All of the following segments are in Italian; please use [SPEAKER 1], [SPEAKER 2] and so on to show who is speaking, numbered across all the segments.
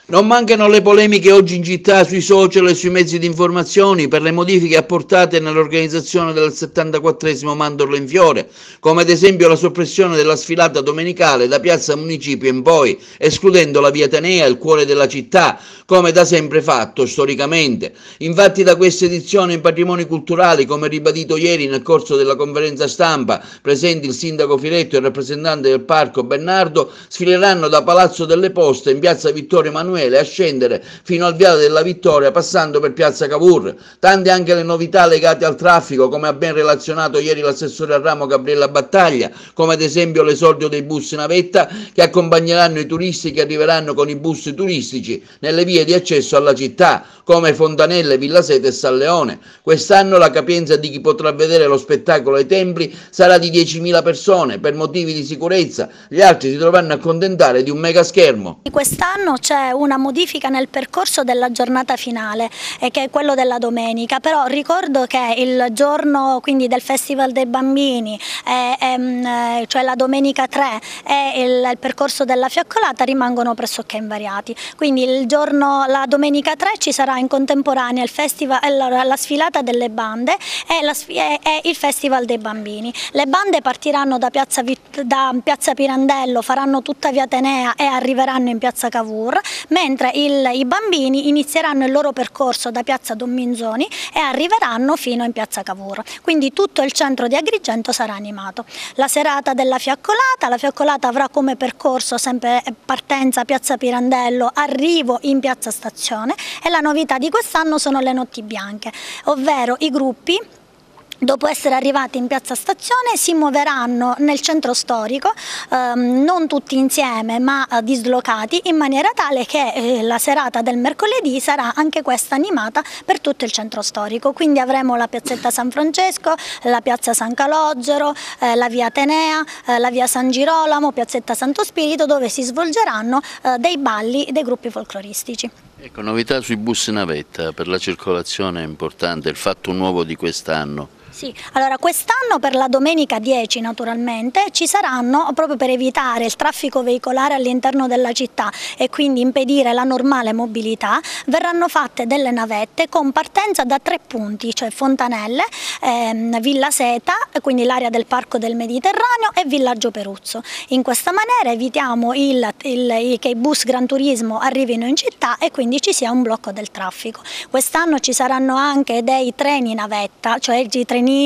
[SPEAKER 1] Non mancano le polemiche oggi in città sui social e sui mezzi di informazione per le modifiche apportate nell'organizzazione del 74esimo Mandorlo in Fiore, come ad esempio la soppressione della sfilata domenicale da Piazza Municipio in poi, escludendo la via Atenea, il cuore della città, come da sempre fatto storicamente. Infatti da questa edizione in patrimoni culturali, come ribadito ieri nel corso della conferenza stampa, presenti il sindaco Filetto e il rappresentante del parco Bernardo, sfileranno da Palazzo delle Poste in piazza Vittorio Emanuele a scendere fino al Viale della Vittoria passando per piazza Cavour. Tante anche le novità legate al traffico, come ha ben relazionato ieri l'assessore al ramo Gabriella Battaglia, come ad esempio l'esordio dei bus navetta che accompagneranno i turisti che arriveranno con i bus turistici nelle vie di accesso alla città, come Fontanelle, Villa Sete e San Leone. Quest'anno la capienza di chi potrà vedere lo spettacolo ai templi sarà di 10.000 persone. Per motivi di sicurezza gli altri si dovranno accontentare di un mega schermo.
[SPEAKER 2] Quest'anno c'è una modifica nel percorso della giornata finale, che è quello della domenica, però ricordo che il giorno quindi del Festival dei Bambini, cioè la domenica 3 e il percorso della fiaccolata rimangono pressoché invariati. Quindi la domenica 3 ci sarà in contemporanea il festival, la sfilata delle bande e il Festival dei Bambini. Le bande partiranno da Piazza Pirandello, faranno tutta via Atenea e arriveranno in piazza Cavour, mentre i bambini inizieranno il loro percorso da piazza Don Minzoni e arriveranno fino in piazza Cavour. Quindi tutto il centro di Agrigento sarà animato. La serata della fiaccolata, la fiaccolata avrà come percorso sempre partenza piazza Pirandello, arrivo in piazza Stazione, e la novità di quest'anno sono le notti bianche, ovvero i gruppi, dopo essere arrivati in piazza Stazione, si muoveranno nel centro storico, non tutti insieme ma dislocati, in maniera tale che la serata del mercoledì sarà anche questa animata per tutto il centro storico. Quindi avremo la piazzetta San Francesco, la piazza San Calogero, la via Atenea, la via San Girolamo, piazzetta Santo Spirito, dove si svolgeranno dei balli dei gruppi folcloristici.
[SPEAKER 3] Ecco, novità sui bus navetta per la circolazione è importante, il fatto nuovo di quest'anno.
[SPEAKER 2] Sì, allora quest'anno per la domenica 10 naturalmente ci saranno, proprio per evitare il traffico veicolare all'interno della città e quindi impedire la normale mobilità, verranno fatte delle navette con partenza da 3 punti, cioè Fontanelle, Villa Seta, quindi l'area del Parco del Mediterraneo, e Villaggio Peruzzo. In questa maniera evitiamo che i bus Gran Turismo arrivino in città e quindi ci sia un blocco del traffico. Quest'anno ci saranno anche dei treni navetta, cioè i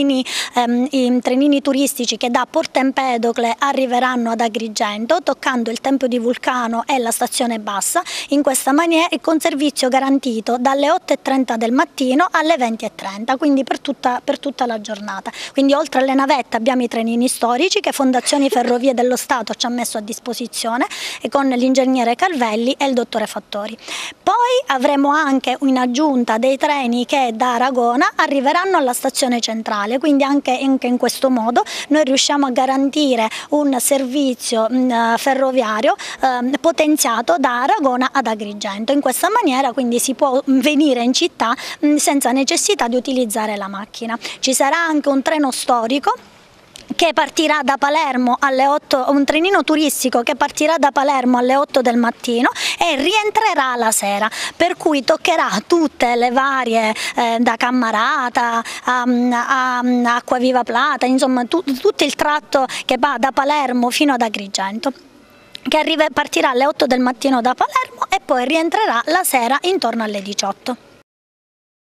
[SPEAKER 2] trenini turistici che da Porta Empedocle arriveranno ad Agrigento, toccando il Tempio di Vulcano e la stazione bassa, in questa maniera con servizio garantito dalle 8:30 del mattino alle 20:30, quindi per tutta la giornata. Quindi oltre alle navette abbiamo i trenini storici che Fondazioni Ferrovie dello Stato ci ha messo a disposizione, e con l'ingegnere Calvelli e il dottore Fattori. Poi avremo anche in aggiunta dei treni che da Aragona arriveranno alla stazione centrale, quindi anche in questo modo noi riusciamo a garantire un servizio ferroviario potenziato da Aragona ad Agrigento. In questa maniera quindi si può venire in città senza necessità di utilizzare la macchina. Ci sarà anche un treno storico che partirà da Palermo alle 8, un trenino turistico che partirà da Palermo alle 8 del mattino e rientrerà la sera, per cui toccherà tutte le varie, da Cammarata a Acquaviva Plata, insomma tutto il tratto che va da Palermo fino ad Agrigento, che partirà alle 8 del mattino da Palermo e poi rientrerà la sera intorno alle 18.